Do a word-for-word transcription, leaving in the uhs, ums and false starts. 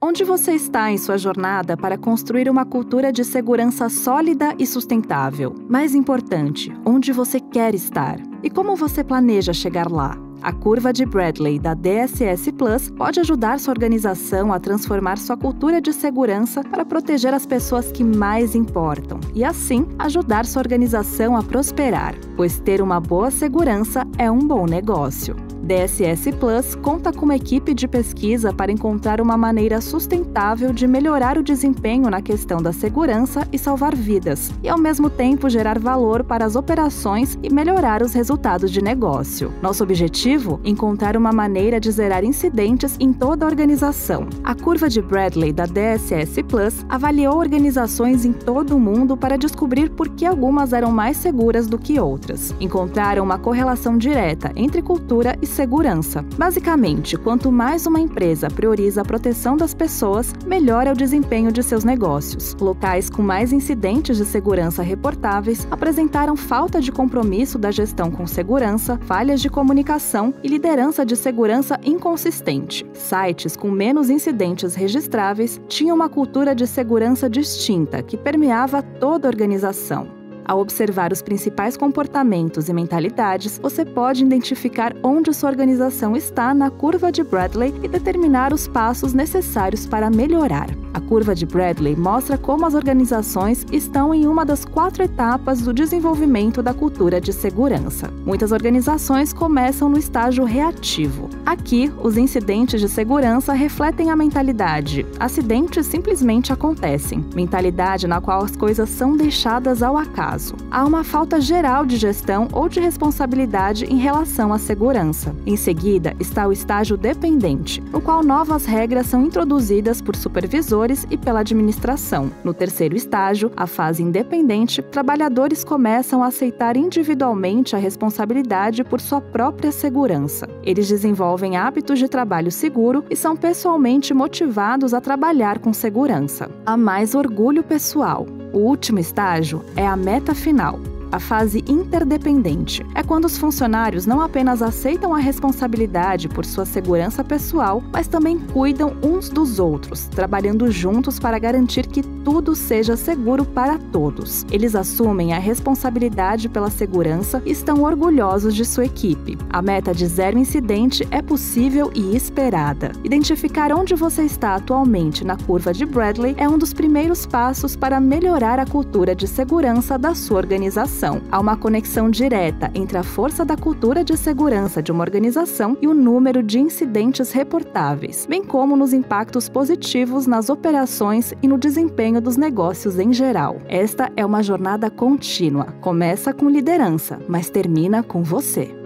Onde você está em sua jornada para construir uma cultura de segurança sólida e sustentável? Mais importante, onde você quer estar? E como você planeja chegar lá? A curva de Bradley da D S S Plus pode ajudar sua organização a transformar sua cultura de segurança para proteger as pessoas que mais importam e, assim, ajudar sua organização a prosperar, pois ter uma boa segurança é um bom negócio. D S S Plus conta com uma equipe de pesquisa para encontrar uma maneira sustentável de melhorar o desempenho na questão da segurança e salvar vidas, e ao mesmo tempo gerar valor para as operações e melhorar os resultados de negócio. Nosso objetivo? Encontrar uma maneira de zerar incidentes em toda a organização. A curva de Bradley da D S S Plus avaliou organizações em todo o mundo para descobrir por que algumas eram mais seguras do que outras. Encontraram uma correlação direta entre cultura e segurança. Basicamente, quanto mais uma empresa prioriza a proteção das pessoas, melhor é o desempenho de seus negócios. Locais com mais incidentes de segurança reportáveis apresentaram falta de compromisso da gestão com segurança, falhas de comunicação e liderança de segurança inconsistente. Sites com menos incidentes registráveis tinham uma cultura de segurança distinta que permeava toda a organização. Ao observar os principais comportamentos e mentalidades, você pode identificar onde sua organização está na curva de Bradley e determinar os passos necessários para melhorar. A curva de Bradley mostra como as organizações estão em uma das quatro etapas do desenvolvimento da cultura de segurança. Muitas organizações começam no estágio reativo. Aqui, os incidentes de segurança refletem a mentalidade. Acidentes simplesmente acontecem. Mentalidade na qual as coisas são deixadas ao acaso. Há uma falta geral de gestão ou de responsabilidade em relação à segurança. Em seguida, está o estágio dependente, no qual novas regras são introduzidas por supervisores e pela administração. No terceiro estágio, a fase independente, trabalhadores começam a aceitar individualmente a responsabilidade por sua própria segurança. Eles desenvolvem hábitos de trabalho seguro e são pessoalmente motivados a trabalhar com segurança. Há mais orgulho pessoal. O último estágio é a meta final. A fase interdependente é quando os funcionários não apenas aceitam a responsabilidade por sua segurança pessoal, mas também cuidam uns dos outros, trabalhando juntos para garantir que tudo seja seguro para todos. Eles assumem a responsabilidade pela segurança e estão orgulhosos de sua equipe. A meta de zero incidente é possível e esperada. Identificar onde você está atualmente na curva de Bradley é um dos primeiros passos para melhorar a cultura de segurança da sua organização. Há uma conexão direta entre a força da cultura de segurança de uma organização e o número de incidentes reportáveis, bem como nos impactos positivos nas operações e no desempenho dos negócios em geral. Esta é uma jornada contínua. Começa com liderança, mas termina com você.